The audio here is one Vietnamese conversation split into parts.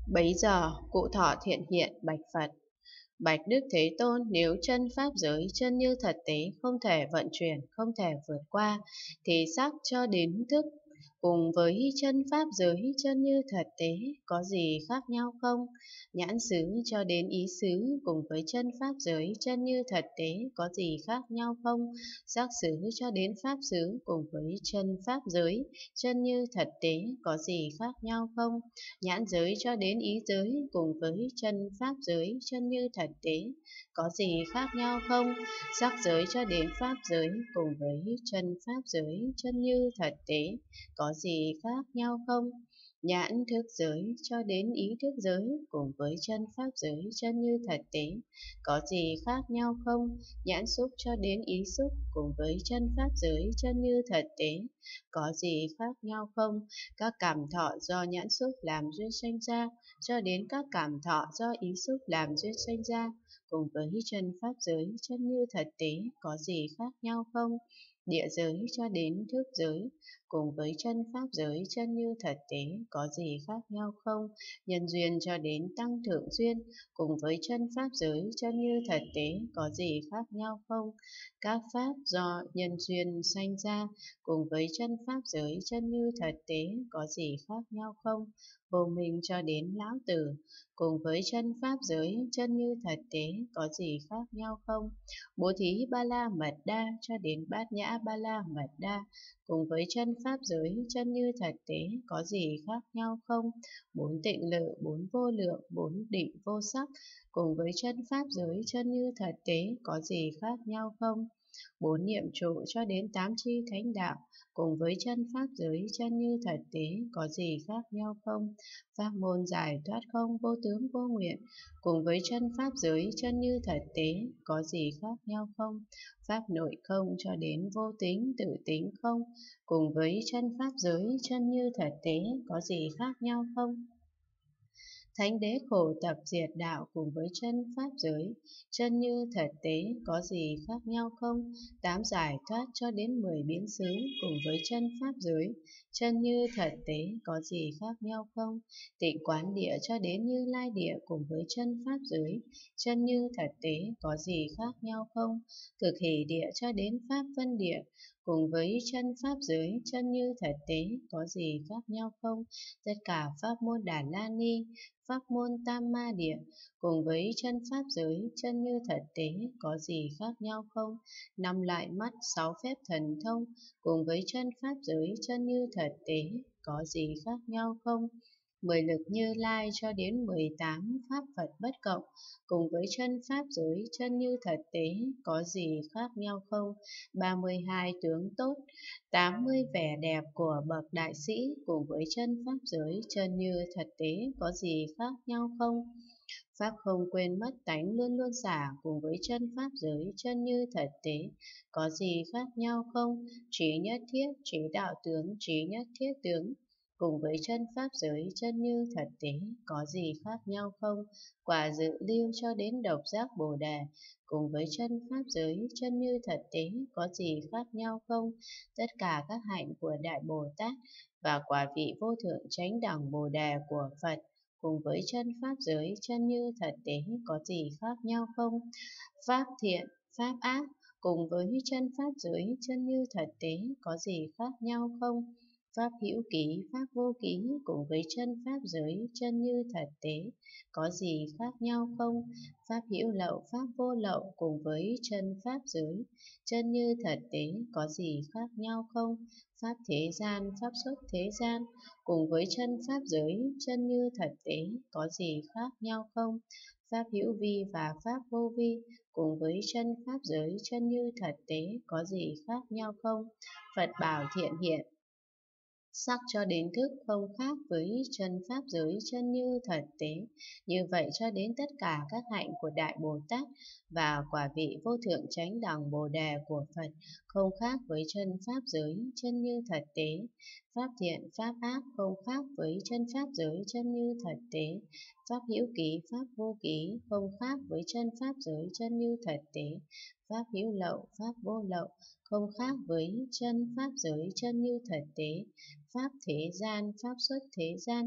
Bấy giờ, cụ thọ thiện hiện bạch Phật. Bạch Đức Thế Tôn, nếu chân pháp giới, chân như thật tế, không thể vận chuyển, không thể vượt qua, thì sắc cho đến thức, cùng với chân pháp giới, chân như thật tế, có gì khác nhau không? Nhãn xứ cho đến ý xứ, cùng với chân pháp giới, chân như thật tế, có gì khác nhau không? Sắc xứ cho đến pháp xứ, cùng với chân pháp giới, chân như thật tế, có gì khác nhau không? Nhãn giới cho đến ý giới, cùng với chân pháp giới, chân như thật tế, có gì khác nhau không? Sắc giới cho đến pháp giới, cùng với chân pháp giới, chân như thật tế, có gì khác nhau không? Nhãn thức giới cho đến ý thức giới, cùng với chân pháp giới, chân như thật tế, có gì khác nhau không? Nhãn xúc cho đến ý xúc, cùng với chân pháp giới, chân như thật tế, có gì khác nhau không? Các cảm thọ do nhãn xúc làm duyên sanh ra, cho đến các cảm thọ do ý xúc làm duyên sanh ra, cùng với chân pháp giới, chân như thật tế, có gì khác nhau không? Địa giới cho đến thức giới, cùng với chân pháp giới, chân như thật tế, có gì khác nhau không? Nhân duyên cho đến tăng thượng duyên, cùng với chân pháp giới, chân như thật tế, có gì khác nhau không? Các pháp do nhân duyên sanh ra, cùng với chân pháp giới, chân như thật tế, có gì khác nhau không? Vô minh cho đến lão tử, cùng với chân pháp giới, chân như thật tế, có gì khác nhau không? Bố thí ba la mật đa cho đến bát nhã ba la mật đa, cùng với chân pháp giới, chân như thật tế, có gì khác nhau không? Bốn tịnh lự, bốn vô lượng, bốn định vô sắc, cùng với chân pháp giới, chân như thật tế, có gì khác nhau không? Bốn niệm trụ cho đến tám chi thánh đạo, cùng với chân pháp giới, chân như thật tế, có gì khác nhau không? Pháp môn giải thoát không, vô tướng vô nguyện, cùng với chân pháp giới, chân như thật tế, có gì khác nhau không? Pháp nội không cho đến vô tính tự tính không, cùng với chân pháp giới, chân như thật tế, có gì khác nhau không? Thánh đế khổ tập diệt đạo, cùng với chân pháp giới, chân như thật tế, có gì khác nhau không? Tám giải thoát cho đến 10 biến xứ, cùng với chân pháp giới, chân như thật tế, có gì khác nhau không? Tịnh quán địa cho đến Như Lai địa, cùng với chân pháp giới, chân như thật tế, có gì khác nhau không? Cực hỷ địa cho đến pháp vân địa, cùng với chân pháp giới, chân như thật tế, có gì khác nhau không? Tất cả pháp môn Đà La Ni, pháp môn Tam Ma Địa, cùng với chân pháp giới, chân như thật tế, có gì khác nhau không? Năm lại mắt, sáu phép thần thông, cùng với chân pháp giới, chân như thật tế, có gì khác nhau không? 10 lực Như Lai cho đến 18 pháp Phật bất cộng, cùng với chân pháp giới, chân như thật tế, có gì khác nhau không? 32 tướng tốt, 80 vẻ đẹp của bậc đại sĩ, cùng với chân pháp giới, chân như thật tế, có gì khác nhau không? Pháp không quên mất tánh luôn luôn xả, cùng với chân pháp giới, chân như thật tế, có gì khác nhau không? Trí nhất thiết, trí đạo tướng, trí nhất thiết tướng, cùng với chân pháp giới, chân như thật tế, có gì khác nhau không? Quả dự lưu cho đến độc giác Bồ Đề, cùng với chân pháp giới, chân như thật tế, có gì khác nhau không? Tất cả các hạnh của Đại Bồ Tát và quả vị vô thượng chánh đẳng Bồ Đề của Phật, cùng với chân pháp giới, chân như thật tế, có gì khác nhau không? Pháp thiện, pháp ác, cùng với chân pháp giới, chân như thật tế, có gì khác nhau không? Pháp hữu ký, pháp vô ký, cùng với chân pháp giới, chân như thật tế, có gì khác nhau không? Pháp hữu lậu, pháp vô lậu, cùng với chân pháp giới, chân như thật tế, có gì khác nhau không? Pháp thế gian, pháp xuất thế gian, cùng với chân pháp giới, chân như thật tế, có gì khác nhau không? Pháp hữu vi và pháp vô vi, cùng với chân pháp giới, chân như thật tế, có gì khác nhau không? Phật bảo thiện hiện, sắc cho đến thức không khác với chân pháp giới, chân như thật tế. Như vậy cho đến tất cả các hạnh của Đại Bồ Tát và quả vị vô thượng chánh đẳng Bồ Đề của Phật, không khác với chân pháp giới, chân như thật tế. Pháp thiện, pháp ác không khác với chân pháp giới, chân như thật tế. Pháp hữu ký, pháp vô ký không khác với chân pháp giới, chân như thật tế. Pháp hữu lậu, pháp vô lậu không khác với chân pháp giới, chân như thật tế. Pháp thế gian, pháp xuất thế gian,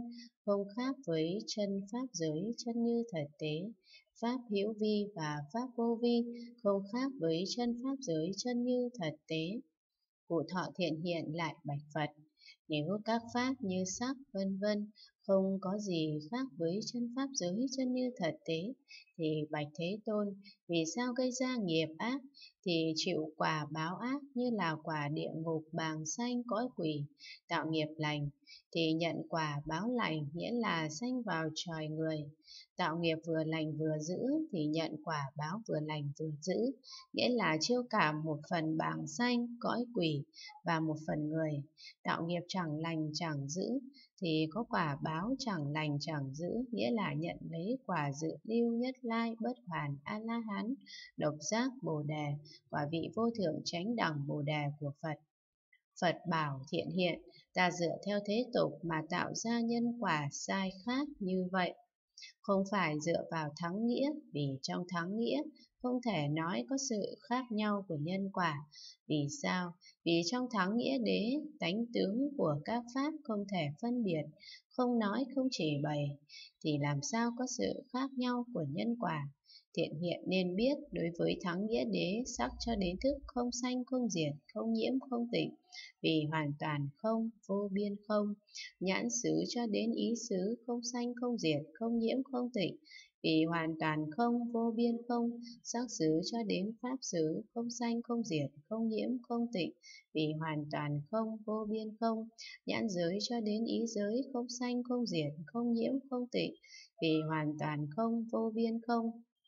không khác với chân pháp giới chân như thật tế. Pháp hữu vi và pháp vô vi không khác với chân pháp giới chân như thật tế. Cụ Thọ Thiện Hiện lại bạch Phật: nếu các pháp như sắc vân vân không có gì khác với chân pháp giới chân như thật tế, thì bạch Thế Tôn, vì sao gây ra nghiệp ác thì chịu quả báo ác như là quả địa ngục bàng sanh cõi quỷ? Tạo nghiệp lành thì nhận quả báo lành, nghĩa là sanh vào trời người. Tạo nghiệp vừa lành vừa dữ thì nhận quả báo vừa lành vừa dữ, nghĩa là chiêu cảm một phần bàng sanh cõi quỷ và một phần người. Tạo nghiệp chẳng lành chẳng dữ thì có quả báo chẳng lành chẳng dữ, nghĩa là nhận lấy quả dự lưu nhất lai bất hoàn a la hán độc giác bồ đề, quả vị vô thượng chánh đẳng bồ đề của Phật. Phật bảo Thiện Hiện: ta dựa theo thế tục mà tạo ra nhân quả sai khác như vậy, không phải dựa vào thắng nghĩa, vì trong thắng nghĩa không thể nói có sự khác nhau của nhân quả. Vì sao? Vì trong thắng nghĩa đế, tánh tướng của các pháp không thể phân biệt, không nói không chỉ bày, thì làm sao có sự khác nhau của nhân quả? Thiện Hiện nên biết, đối với thắng nghĩa đế, sắc cho đến thức không sanh không diệt, không nhiễm không tịnh, vì hoàn toàn không, vô biên không. Nhãn xứ cho đến ý xứ không sanh không diệt, không nhiễm không tịnh, vì hoàn toàn không, vô biên không. Sắc xứ cho đến pháp xứ không sanh không diệt, không nhiễm không tịnh, vì hoàn toàn không, vô biên không. Nhãn giới cho đến ý giới không sanh không diệt, không nhiễm không tịnh, vì hoàn toàn không, vô biên không.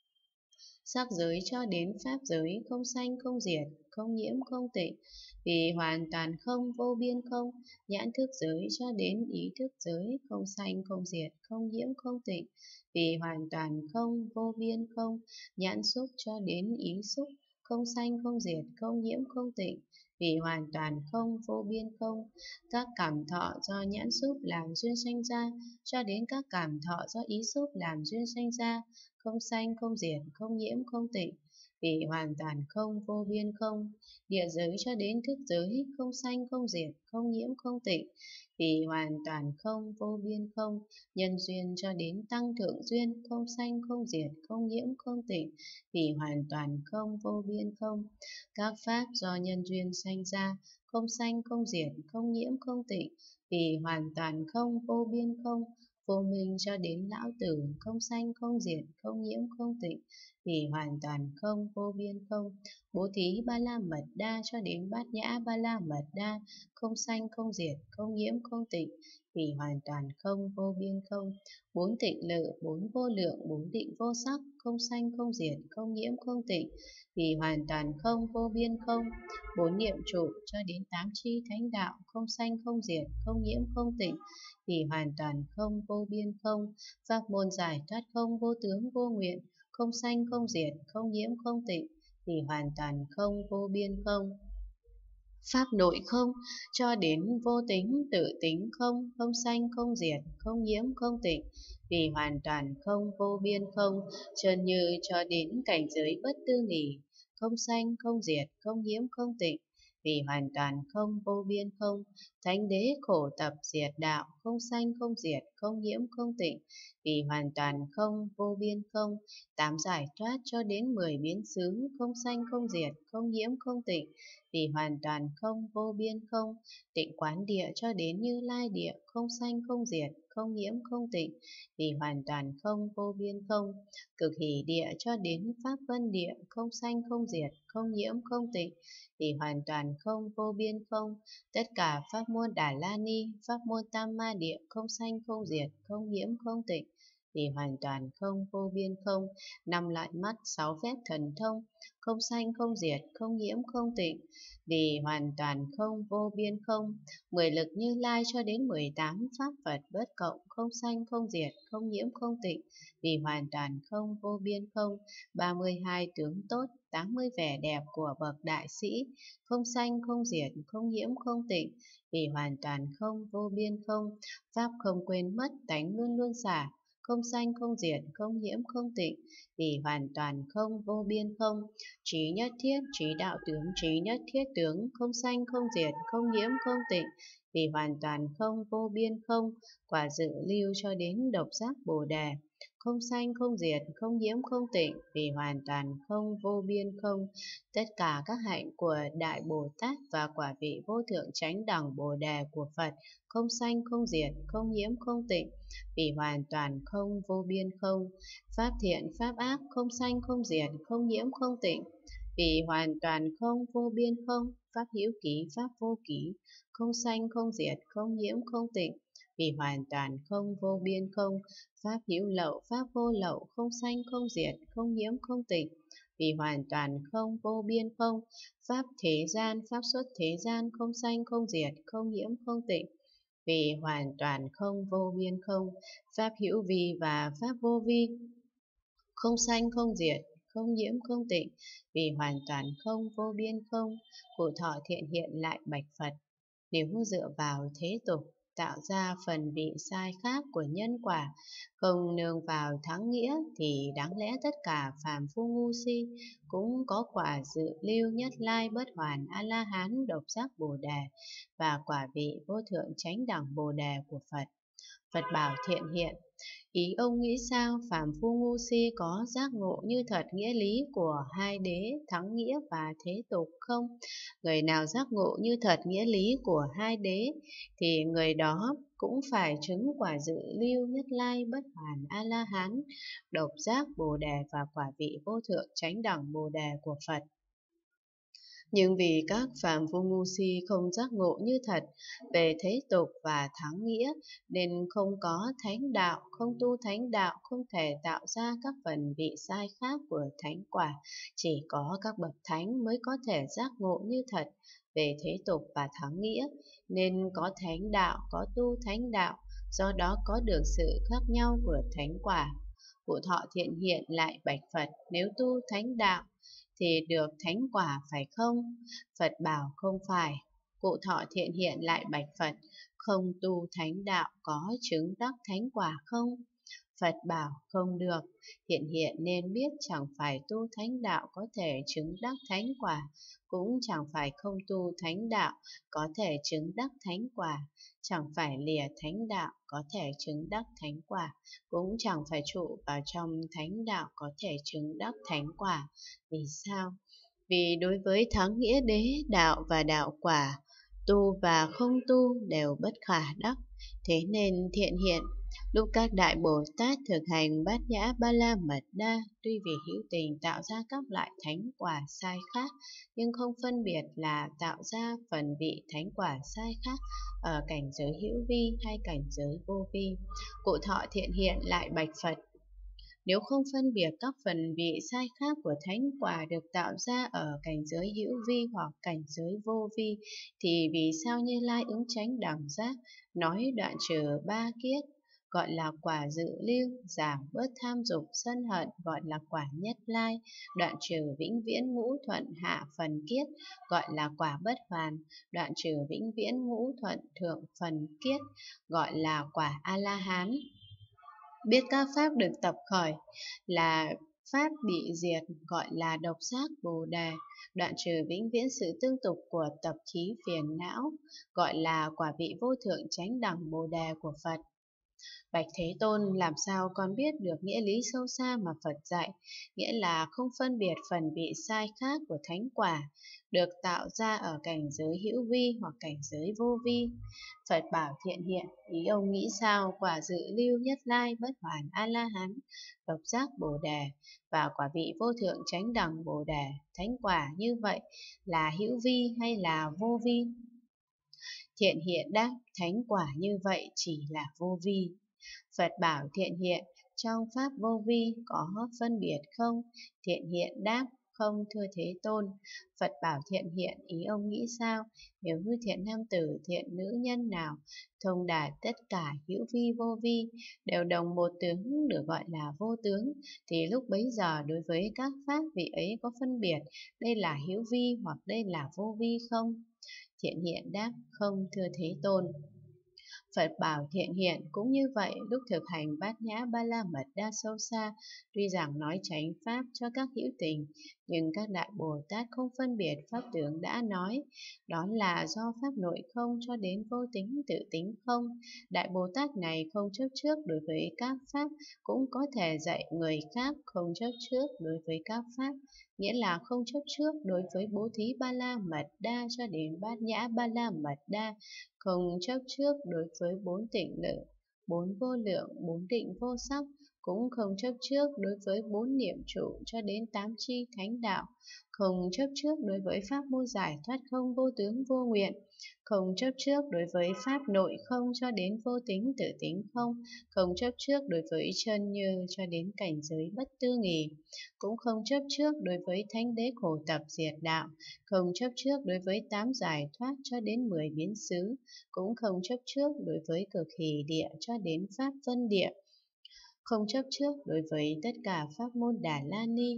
Sắc giới cho đến pháp giới không sanh không diệt, không nhiễm không tịnh, vì hoàn toàn không, vô biên không. Nhãn thức giới cho đến ý thức giới không sanh không diệt, không nhiễm không tịnh, vì hoàn toàn không, vô biên không. Nhãn xúc cho đến ý xúc không sanh không diệt, không nhiễm không tịnh, vì hoàn toàn không, vô biên không. Các cảm thọ do nhãn xúc làm duyên sanh ra, cho đến các cảm thọ do ý xúc làm duyên sanh ra, không sanh không diệt, không nhiễm không tịnh, vì hoàn toàn không, vô biên không. Địa giới cho đến thức giới không sanh không diệt, không nhiễm không tịnh, vì hoàn toàn không, vô biên không. Nhân duyên cho đến tăng thượng duyên không sanh không diệt, không nhiễm không tịnh, vì hoàn toàn không, vô biên không. Các pháp do nhân duyên sanh ra không sanh không diệt, không nhiễm không tịnh, vì hoàn toàn không, vô biên không. Vô minh cho đến lão tử không sanh không diệt, không nhiễm không tịnh, vì hoàn toàn không, vô biên không. Bố thí ba la mật đa cho đến bát nhã ba la mật đa không sanh không diệt, không nhiễm không tịnh, vì hoàn toàn không, vô biên không. Bốn tịnh lự, bốn vô lượng, bốn định vô sắc không sanh không diệt, không nhiễm không tịnh, vì hoàn toàn không, vô biên không. Bốn niệm trụ cho đến tám chi thánh đạo không sanh không diệt, không nhiễm không tịnh, vì hoàn toàn không, vô biên không. Pháp môn giải thoát không, vô tướng vô nguyện, không sanh không diệt, không nhiễm không tịnh, vì hoàn toàn không, vô biên không. Pháp nội không cho đến vô tính tự tính không, không sanh không diệt, không nhiễm không tịnh, vì hoàn toàn không, vô biên không. Trơn như cho đến cảnh giới bất tư nghỉ, không sanh không diệt, không nhiễm không tịnh, vì hoàn toàn không, vô biên không. Thánh đế khổ tập diệt đạo không sanh không diệt, không nhiễm không tịnh, vì hoàn toàn không, vô biên không. Tám giải thoát cho đến 10 biến xứ không sanh không diệt, không nhiễm không tịnh, vì hoàn toàn không, vô biên không. Tịnh quán địa cho đến Như Lai địa không sanh không diệt, không nhiễm không tịnh, vì hoàn toàn không, vô biên không. Cực hỷ địa cho đến Pháp Vân địa không sanh không diệt, không nhiễm không tịnh, vì hoàn toàn không, vô biên không. Tất cả pháp môn Đà La Ni, pháp môn Tam Ma địa không sanh không diệt, không nhiễm không tịnh, vì hoàn toàn không, vô biên không. Năm loại mắt, sáu phép thần thông không sanh không diệt, không nhiễm không tịnh, vì hoàn toàn không, vô biên không. 10 lực Như Lai cho đến 18 pháp Phật bất cộng không sanh không diệt, không nhiễm không tịnh, vì hoàn toàn không, vô biên không. 32 tướng tốt, 80 vẻ đẹp của bậc đại sĩ không sanh không diệt, không nhiễm không tịnh, vì hoàn toàn không, vô biên không. Pháp không quên mất, tánh luôn luôn xả, không sanh không diệt, không nhiễm không tịnh, vì hoàn toàn không, vô biên không. Trí nhất thiết, trí đạo tướng, trí nhất thiết tướng, không sanh không diệt, không nhiễm không tịnh, vì hoàn toàn không, vô biên không. Quả dự lưu cho đến độc giác Bồ Đề, không sanh không diệt, không nhiễm không tịnh, vì hoàn toàn không, vô biên không. Tất cả các hạnh của Đại Bồ Tát và quả vị vô thượng chánh đẳng Bồ Đề của Phật, không sanh không diệt, không nhiễm không tịnh, vì hoàn toàn không, vô biên không. Pháp thiện, pháp ác, không sanh không diệt, không nhiễm không tịnh, vì hoàn toàn không, vô biên không. Pháp hữu ký, pháp vô ký, không sanh không diệt, không nhiễm không tịnh, vì hoàn toàn không, vô biên không. Pháp hữu lậu, pháp vô lậu, không sanh không diệt, không nhiễm không tịnh, vì hoàn toàn không, vô biên không. Pháp thế gian, pháp xuất thế gian, không sanh không diệt, không nhiễm không tịnh, vì hoàn toàn không, vô biên không. Pháp hữu vi và pháp vô vi, không sanh không diệt, không nhiễm không tịnh, vì hoàn toàn không, vô biên không. Cụ thọ thiện hiện lại bạch Phật: nếu dựa vào thế tục tạo ra phần vị sai khác của nhân quả, không nương vào thắng nghĩa, thì đáng lẽ tất cả phàm phu ngu si cũng có quả dự lưu nhất lai bất hoàn a la hán độc giác Bồ Đề và quả vị vô thượng chánh đẳng Bồ Đề của Phật. Phật bảo thiện hiện: ý ông nghĩ sao? Phàm phu ngu si có giác ngộ như thật nghĩa lý của hai đế thắng nghĩa và thế tục không? Người nào giác ngộ như thật nghĩa lý của hai đế thì người đó cũng phải chứng quả dự lưu nhất lai bất hoàn a la hán độc giác Bồ Đề và quả vị vô thượng chánh đẳng Bồ Đề của Phật. Nhưng vì các phàm phu ngu si không giác ngộ như thật về thế tục và thắng nghĩa, nên không có thánh đạo, không tu thánh đạo, không thể tạo ra các phần vị sai khác của thánh quả. Chỉ có các bậc thánh mới có thể giác ngộ như thật về thế tục và thắng nghĩa, nên có thánh đạo, có tu thánh đạo, do đó có được sự khác nhau của thánh quả. Cụ thọ thiện hiện lại bạch Phật: nếu tu thánh đạo thì được thánh quả phải không? Phật bảo không phải. Cụ thọ thiện hiện lại bạch Phật: không tu thánh đạo có chứng đắc thánh quả không? Phật bảo không được. Thiện hiện nên biết chẳng phải tu thánh đạo có thể chứng đắc thánh quả, cũng chẳng phải không tu thánh đạo có thể chứng đắc thánh quả, chẳng phải lìa thánh đạo có thể chứng đắc thánh quả, cũng chẳng phải trụ vào trong thánh đạo có thể chứng đắc thánh quả. Vì sao? Vì đối với thắng nghĩa đế đạo và đạo quả, tu và không tu đều bất khả đắc. Thế nên thiện hiện, lúc các đại Bồ Tát thực hành bát nhã ba la mật đa, tuy vì hữu tình tạo ra các loại thánh quả sai khác, nhưng không phân biệt là tạo ra phần vị thánh quả sai khác ở cảnh giới hữu vi hay cảnh giới vô vi. Cụ thọ thiện hiện lại bạch Phật: nếu không phân biệt các phần vị sai khác của thánh quả được tạo ra ở cảnh giới hữu vi hoặc cảnh giới vô vi, thì vì sao Như Lai ứng chánh đẳng giác nói đoạn trừ ba kiết gọi là quả dự lưu, giảm bớt tham dục sân hận gọi là quả nhất lai, đoạn trừ vĩnh viễn ngũ thuận hạ phần kiết gọi là quả bất hoàn, đoạn trừ vĩnh viễn ngũ thuận thượng phần kiết gọi là quả a la hán. Biết các pháp được tập khởi là pháp bị diệt gọi là độc giác Bồ Đề, đoạn trừ vĩnh viễn sự tương tục của tập khí phiền não gọi là quả vị vô thượng chánh đẳng Bồ Đề của Phật. Bạch Thế Tôn, làm sao con biết được nghĩa lý sâu xa mà Phật dạy, nghĩa là không phân biệt phần vị sai khác của thánh quả, được tạo ra ở cảnh giới hữu vi hoặc cảnh giới vô vi? Phật bảo thiện hiện: ý ông nghĩ sao? Quả dự lưu nhất lai bất hoàn A-la-hán, độc giác Bồ Đề và quả vị vô thượng chánh đẳng Bồ Đề, thánh quả như vậy là hữu vi hay là vô vi? Thiện hiện đáp: thánh quả như vậy chỉ là vô vi. Phật bảo thiện hiện: trong pháp vô vi có phân biệt không? Thiện hiện đáp: không thưa Thế Tôn. Phật bảo thiện hiện: ý ông nghĩ sao? Nếu như thiện nam tử, thiện nữ nhân nào thông đạt tất cả hữu vi vô vi đều đồng một tướng được gọi là vô tướng, thì lúc bấy giờ đối với các pháp vị ấy có phân biệt đây là hữu vi hoặc đây là vô vi không? Thiện hiện đáp: không thưa Thế Tôn. Phật bảo Thiện Hiện cũng như vậy, lúc thực hành Bát Nhã Ba La Mật Đa sâu xa, tuy rằng nói chánh pháp cho các hữu tình, nhưng các đại Bồ Tát không phân biệt pháp tướng đã nói, đó là do pháp nội không cho đến vô tính tự tính không. Đại Bồ Tát này không chấp trước đối với các pháp, cũng có thể dạy người khác không chấp trước đối với các pháp, nghĩa là không chấp trước đối với bố thí Ba La Mật Đa cho đến Bát Nhã Ba La Mật Đa, không chấp trước đối với bốn tịnh lự, bốn vô lượng, bốn định vô sắc, cũng không chấp trước đối với bốn niệm trụ cho đến tám chi thánh đạo, không chấp trước đối với pháp môn giải thoát không vô tướng vô nguyện, không chấp trước đối với pháp nội không cho đến vô tính tự tính không, không chấp trước đối với chân như cho đến cảnh giới bất tư nghì, cũng không chấp trước đối với thánh đế khổ tập diệt đạo, không chấp trước đối với tám giải thoát cho đến 10 biến xứ, cũng không chấp trước đối với cực hỷ địa cho đến pháp vân địa, không chấp trước đối với tất cả pháp môn Đà La Ni,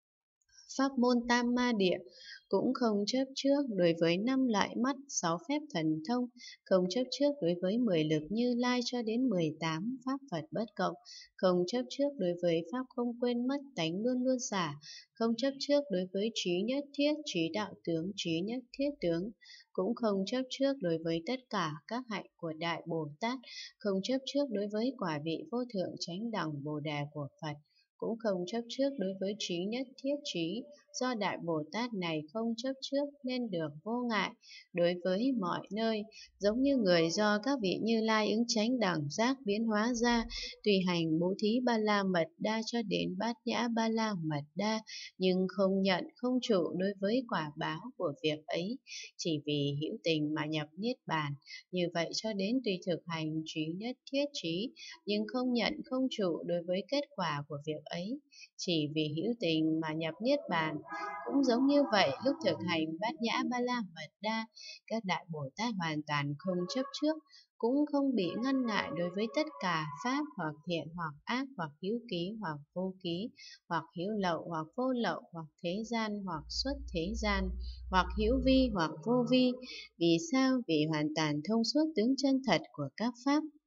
pháp môn Tam Ma Địa, cũng không chấp trước đối với 5 loại mắt, 6 phép thần thông, không chấp trước đối với 10 lực Như Lai cho đến 18 pháp Phật bất cộng, không chấp trước đối với pháp không quên mất tánh luôn luôn xả, không chấp trước đối với trí nhất thiết, trí đạo tướng, trí nhất thiết tướng, cũng không chấp trước đối với tất cả các hạnh của Đại Bồ Tát, không chấp trước đối với quả vị vô thượng chánh đẳng Bồ Đề của Phật, cũng không chấp trước đối với trí nhất thiết trí, do Đại Bồ Tát này không chấp trước nên được vô ngại đối với mọi nơi, giống như người do các vị Như Lai ứng chánh đẳng giác biến hóa ra, tùy hành bố thí Ba La Mật Đa cho đến Bát Nhã Ba La Mật Đa, nhưng không nhận không trụ đối với quả báo của việc ấy, chỉ vì hữu tình mà nhập niết bàn, như vậy cho đến tùy thực hành trí nhất thiết trí, nhưng không nhận không trụ đối với kết quả của việc ấy, chỉ vì hữu tình mà nhập niết bàn. Cũng giống như vậy, lúc thực hành Bát Nhã Ba La Mật Đa, các đại Bồ Tát hoàn toàn không chấp trước, cũng không bị ngăn ngại đối với tất cả pháp, hoặc thiện hoặc ác, hoặc hữu ký hoặc vô ký, hoặc hữu lậu hoặc vô lậu, hoặc thế gian hoặc xuất thế gian, hoặc hữu vi hoặc vô vi. Vì sao? Vì hoàn toàn thông suốt tướng chân thật của các pháp.